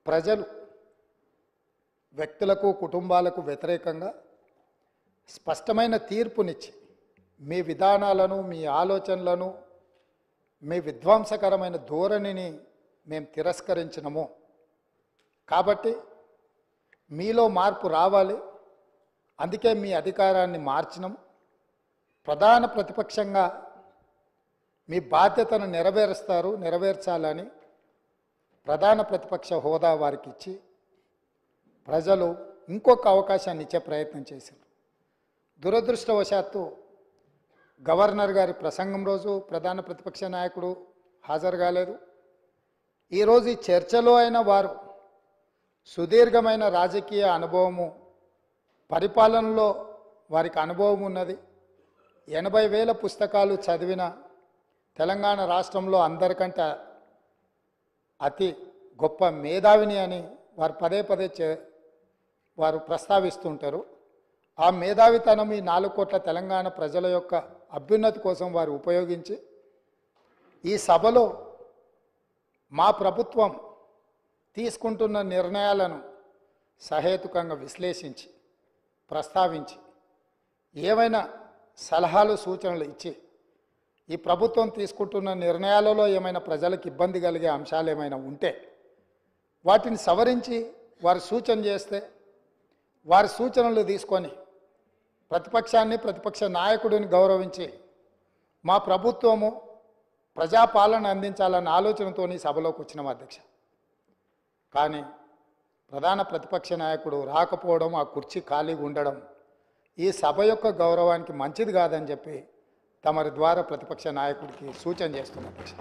ప్రజలు వ్యక్తులకు కుటుంబాలకు వ్యతిరేకంగా స్పష్టమైన తీర్పునిచ్చి మీ విధానాలను మీ ఆలోచనలను మీ విధ్వంసకరమైన ధోరణిని మేము తిరస్కరించినము కాబట్టి మీలో మార్పు రావాలి అందుకే మీ అధికారాన్ని మార్చినాము ప్రధాన ప్రతిపక్షంగా మీ బాధ్యతను నెరవేర్చాలని ప్రధాన ప్రతిపక్ష హోదా వారికి ఇచ్చి ప్రజలు ఇంకొక అవకాశాన్ని ఇచ్చే ప్రయత్నం చేశారు దురదృష్టవశాత్తు గవర్నర్ గారి ప్రసంగం రోజు ప్రధాన ప్రతిపక్ష నాయకుడు హాజరు కాలేదు ఈరోజు ఈ చర్చలో అయిన వారు సుదీర్ఘమైన రాజకీయ అనుభవము పరిపాలనలో వారికి అనుభవం ఉన్నది 80,000 పుస్తకాలు చదివిన తెలంగాణ రాష్ట్రంలో అందరికంటే అతి గొప్ప మేధావిని అని వారు పదే వారు ప్రస్తావిస్తుంటారు ఆ మేధావితనం ఈ 4 కోట్ల తెలంగాణ ప్రజల యొక్క అభ్యున్నతి కోసం వారు ఉపయోగించి ఈ సభలో మా ప్రభుత్వం తీసుకుంటున్న నిర్ణయాలను సహేతుకంగా విశ్లేషించి ప్రస్తావించి ఏవైనా సలహాలు సూచనలు ఇచ్చి ఈ ప్రభుత్వం తీసుకుంటున్న నిర్ణయాలలో ఏమైనా ప్రజలకు ఇబ్బంది కలిగే అంశాలు ఏమైనా ఉంటే వాటిని సవరించి వారు సూచన చేస్తే వారి సూచనలు తీసుకొని ప్రతిపక్షాన్ని ప్రతిపక్ష నాయకుడిని గౌరవించి మా ప్రభుత్వము ప్రజాపాలన అందించాలన్న ఆలోచనతో సభలోకి వచ్చినాం అధ్యక్ష కానీ ప్రధాన ప్రతిపక్ష నాయకుడు రాకపోవడం ఆ కుర్చీ ఖాళీగా ఉండడం ఈ సభ యొక్క గౌరవానికి మంచిది కాదని చెప్పి తమరి ద్వారా ప్రతిపక్ష నాయకుడికి సూచన చేస్తున్నారు అధ్యక్ష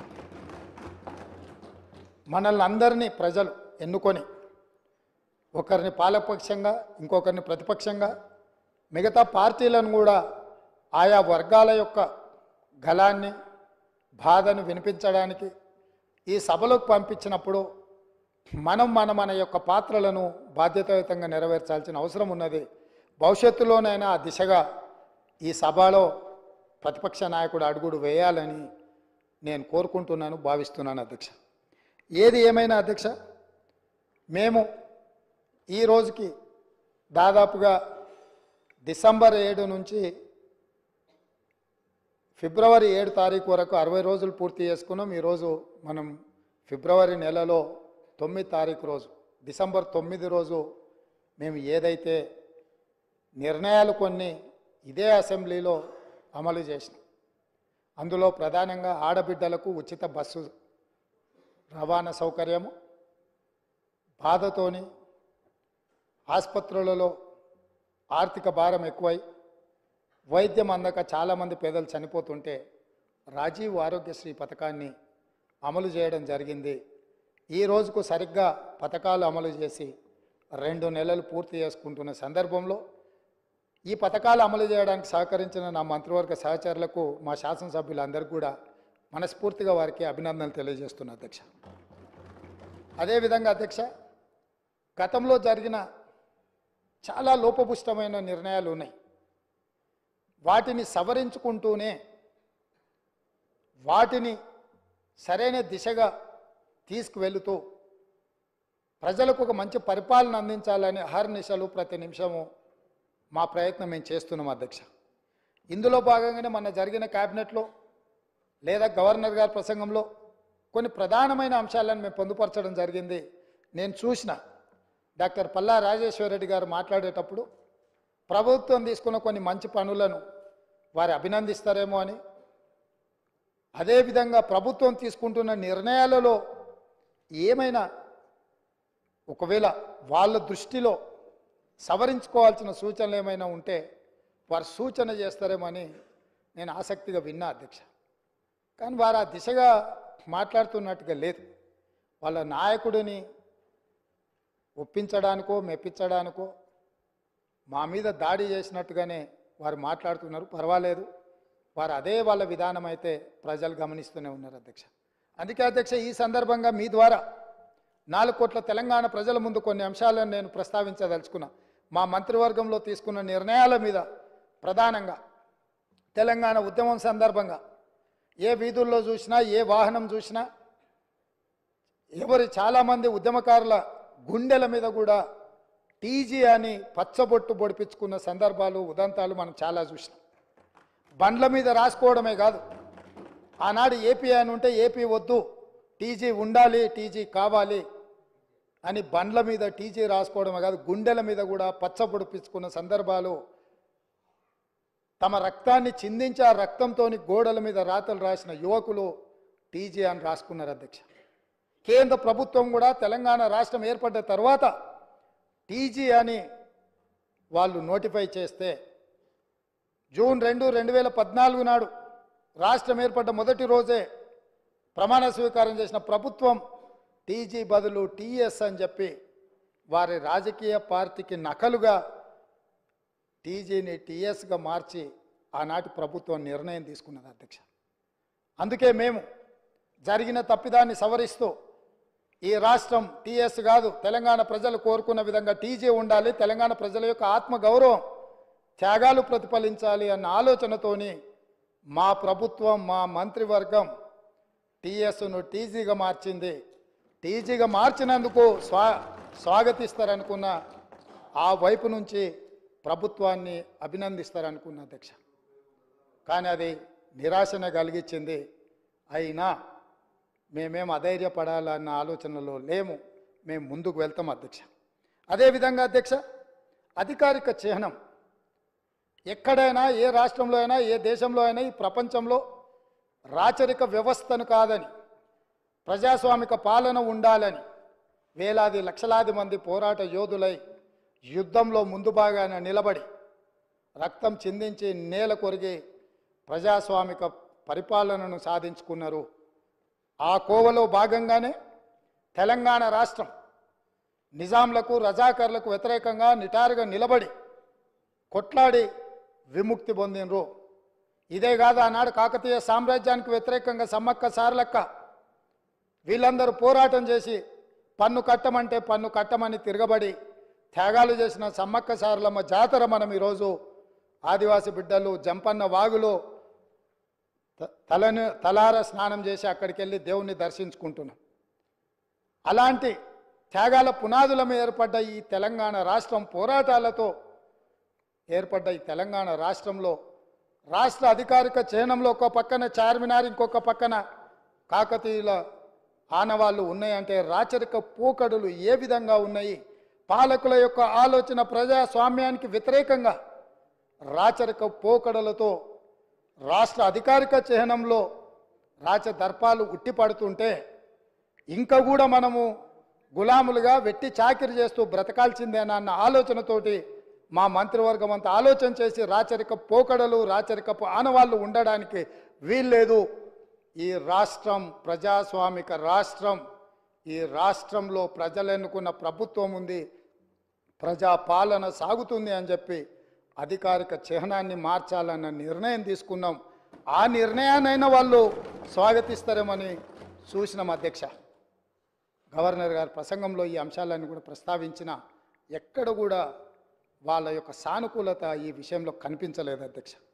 మనల్ని అందరినీ ప్రజలు ఎన్నుకొని ఒకరిని పాలకపక్షంగా ఇంకొకరిని ప్రతిపక్షంగా మిగతా పార్టీలను కూడా ఆయా వర్గాల యొక్క గళాన్ని బాధను వినిపించడానికి ఈ సభలోకి పంపించినప్పుడు మన యొక్క పాత్రలను బాధ్యతాయుతంగా నెరవేర్చాల్సిన అవసరం ఉన్నది భవిష్యత్తులోనైనా ఆ దిశగా ఈ సభలో ప్రతిపక్ష నాయకుడు అడుగుడు వేయాలని నేను కోరుకుంటున్నాను భావిస్తున్నాను అధ్యక్ష ఏది ఏమైనా అధ్యక్ష మేము ఈ రోజుకి దాదాపుగా డిసెంబర్ 7 నుంచి ఫిబ్రవరి 7 తారీఖు వరకు 60 రోజులు పూర్తి చేసుకున్నాం ఈరోజు మనం ఫిబ్రవరి నెలలో 9 తారీఖు రోజు డిసెంబర్ 9 రోజు మేము ఏదైతే నిర్ణయాలు కొన్ని ఇదే అసెంబ్లీలో అమలు చేసినాం అందులో ప్రధానంగా ఆడబిడ్డలకు ఉచిత బస్సు రవాణా సౌకర్యము బాధతోని ఆసుపత్రులలో ఆర్థిక భారం ఎక్కువై వైద్యం అందక చాలామంది పేదలు చనిపోతుంటే రాజీవ్ ఆరోగ్యశ్రీ పథకాన్ని అమలు చేయడం జరిగింది ఈ రోజుకు సరిగ్గా పథకాలు అమలు చేసి 2 నెలలు పూర్తి చేసుకుంటున్న సందర్భంలో ఈ పథకాలు అమలు చేయడానికి సహకరించిన నా మంత్రివర్గ సహచరులకు మా శాసనసభ్యులందరికీ కూడా మనస్ఫూర్తిగా వారికి అభినందనలు తెలియజేస్తున్నా అధ్యక్ష అదేవిధంగా అధ్యక్ష గతంలో జరిగిన చాలా లోపభూయిష్టమైన నిర్ణయాలు ఉన్నాయి వాటిని సవరించుకుంటూనే వాటిని సరైన దిశగా తీసుకువెళుతూ ప్రజలకు ఒక మంచి పరిపాలన అందించాలని అహర్నిశలు ప్రతి నిమిషము మా ప్రయత్నం మేము చేస్తున్నాం అధ్యక్ష ఇందులో భాగంగానే మొన్న జరిగిన క్యాబినెట్లో లేదా గవర్నర్ గారి ప్రసంగంలో కొన్ని ప్రధానమైన అంశాలను మేము పొందుపరచడం జరిగింది నేను చూసిన డాక్టర్ పల్లా రాజేశ్వరరెడ్డి గారు మాట్లాడేటప్పుడు ప్రభుత్వం తీసుకున్న కొన్ని మంచి పనులను వారు అభినందిస్తారేమో అని అదేవిధంగా ప్రభుత్వం తీసుకుంటున్న నిర్ణయాలలో ఏమైనా ఒకవేళ వాళ్ళ దృష్టిలో సవరించుకోవాల్సిన సూచనలు ఏమైనా ఉంటే వారు సూచన చేస్తారేమో అని నేను ఆసక్తిగా విన్నా అధ్యక్ష కానీ వారు ఆ దిశగా మాట్లాడుతున్నట్టుగా లేదు వాళ్ళ నాయకుడిని ఒప్పించడానికో మెప్పించడానికో మా మీద దాడి చేసినట్టుగానే వారు మాట్లాడుతున్నారు పర్వాలేదు వారు అదే వాళ్ళ విధానం అయితే ప్రజలు గమనిస్తూనే ఉన్నారు అధ్యక్ష అందుకే అధ్యక్ష ఈ సందర్భంగా మీ ద్వారా 4 కోట్ల తెలంగాణ ప్రజల ముందు కొన్ని అంశాలను నేను ప్రస్తావించదలుచుకున్నా మా మంత్రివర్గంలో తీసుకున్న నిర్ణయాల మీద ప్రధానంగా తెలంగాణ ఉద్యమం సందర్భంగా ఏ వీధుల్లో చూసినా ఏ వాహనం చూసినా చాలామంది ఉద్యమకారుల గుండెల మీద కూడా టీజీ అని పచ్చబొట్టు పొడిపించుకున్న సందర్భాలు ఉదంతాలు మనం చాలా చూసినాం. బండ్ల మీద రాసుకోవడమే కాదు, ఆనాడు ఏపీ అని ఉంటే ఏపీ వద్దు, టీజీ ఉండాలి, టీజీ కావాలి అని బండ్ల మీద టీజీ రాసుకోవడమే కాదు, గుండెల మీద కూడా పచ్చ పొడిపించుకున్న సందర్భాలు, తమ రక్తాన్ని చిందించి ఆ రక్తంతో గోడల మీద రాతలు రాసిన యువకులు టీజీ అని రాసుకున్నారు అధ్యక్ష. కేంద్ర ప్రభుత్వం కూడా తెలంగాణ రాష్ట్రం ఏర్పడ్డ తర్వాత టీజీ అని వాళ్ళు నోటిఫై చేస్తే జూన్ 2, 2014 నాడు రాష్ట్రం ఏర్పడ్డ మొదటి రోజే ప్రమాణ స్వీకారం చేసిన ప్రభుత్వం టీజీ బదులు టీఎస్ అని చెప్పి వారి రాజకీయ పార్టీకి నకలుగా టీజీని టీఎస్గా మార్చి ఆనాటి ప్రభుత్వం నిర్ణయం తీసుకున్నది అధ్యక్ష. అందుకే మేము జరిగిన తప్పిదాన్ని సవరిస్తూ ఈ రాష్ట్రం టీఎస్ కాదు, తెలంగాణ ప్రజలు కోరుకున్న విధంగా టీజీ ఉండాలి, తెలంగాణ ప్రజల యొక్క ఆత్మగౌరవం త్యాగాలు ప్రతిఫలించాలి అన్న ఆలోచనతోని మా ప్రభుత్వం, మా మంత్రివర్గం టీఎస్ను టీజీగా మార్చింది. టీజీగా మార్చినందుకు స్వాగతిస్తారనుకున్న ఆ వైపు నుంచి ప్రభుత్వాన్ని అభినందిస్తారనుకున్న అధ్యక్ష. కానీ అది నిరాశనే కలిగించింది. అయినా మేమేం అధైర్యపడాలన్న ఆలోచనలో లేము, మేము ముందుకు వెళ్తాం అధ్యక్ష. అదేవిధంగా అధ్యక్ష, అధికారిక చిహ్నం ఎక్కడైనా, ఏ రాష్ట్రంలో అయినా, ఏ దేశంలో అయినా, ఈ ప్రపంచంలో రాచరిక వ్యవస్థను కాదని, ప్రజాస్వామిక పాలన ఉండాలని వేలాది లక్షలాది మంది పోరాట యోధులై యుద్ధంలో ముందు భాగాన నిలబడి రక్తం చిందించి నేల కొరిగి ప్రజాస్వామిక పరిపాలనను సాధించుకున్నారు. ఆ కోవలో భాగంగానే తెలంగాణ రాష్ట్రం నిజాంలకు, రజాకర్లకు వ్యతిరేకంగా నిటారుగా నిలబడి కొట్లాడి విముక్తి పొందినరు. ఇదే కాదు, ఆనాడు కాకతీయ సామ్రాజ్యానికి వ్యతిరేకంగా సమ్మక్క సారలక్క వీళ్ళందరూ పోరాటం చేసి పన్ను కట్టమంటే పన్ను కట్టమని తిరగబడి త్యాగాలు చేసిన సమ్మక్క సారలమ్మ జాతర మనం ఈరోజు ఆదివాసి బిడ్డలు జంపన్న వాగులో తలార స్నానం చేసి అక్కడికి వెళ్ళి దేవుణ్ణి దర్శించుకుంటున్నాం. అలాంటి త్యాగాల పునాదుల మీద ఏర్పడ్డ ఈ తెలంగాణ రాష్ట్రం, పోరాటాలతో ఏర్పడ్డ ఈ తెలంగాణ రాష్ట్రంలో రాష్ట్ర అధికారిక చిహ్నంలో ఒక పక్కన చార్మినార్, ఇంకొక పక్కన కాకతీయుల ఆనవాళ్ళు ఉన్నాయంటే రాచరిక పోకడులు ఏ విధంగా ఉన్నాయి? పాలకుల యొక్క ఆలోచన ప్రజాస్వామ్యానికి వ్యతిరేకంగా రాచరిక పోకడలతో రాష్ట్ర అధికారిక చిహ్నంలో రాచదర్పాలు ఉట్టిపడుతుంటే ఇంకా కూడా మనము గులాములుగా వెట్టి చాకిరి చేస్తూ బ్రతకాల్సిందేనా అన్న ఆలోచనతోటి మా మంత్రివర్గం అంతా ఆలోచన చేసి రాచరిక పోకడలు, రాచరికపు ఆనవాళ్ళు ఉండడానికి వీల్లేదు. ఈ రాష్ట్రం ప్రజాస్వామిక రాష్ట్రం, ఈ రాష్ట్రంలో ప్రజలు ఎన్నుకున్న ప్రభుత్వం ఉంది, ప్రజాపాలన సాగుతుంది అని చెప్పి అధికారిక చిహ్నాన్ని మార్చాలన్న నిర్ణయం తీసుకున్నాం. ఆ నిర్ణయాన్నైనా వాళ్ళు స్వాగతిస్తారేమని చూసినాం అధ్యక్ష. గవర్నర్ గారి ప్రసంగంలో ఈ అంశాలన్నీ కూడా ప్రస్తావించిన ఎక్కడ కూడా వాళ్ళ యొక్క సానుకూలత ఈ విషయంలో కనిపించలేదు అధ్యక్ష.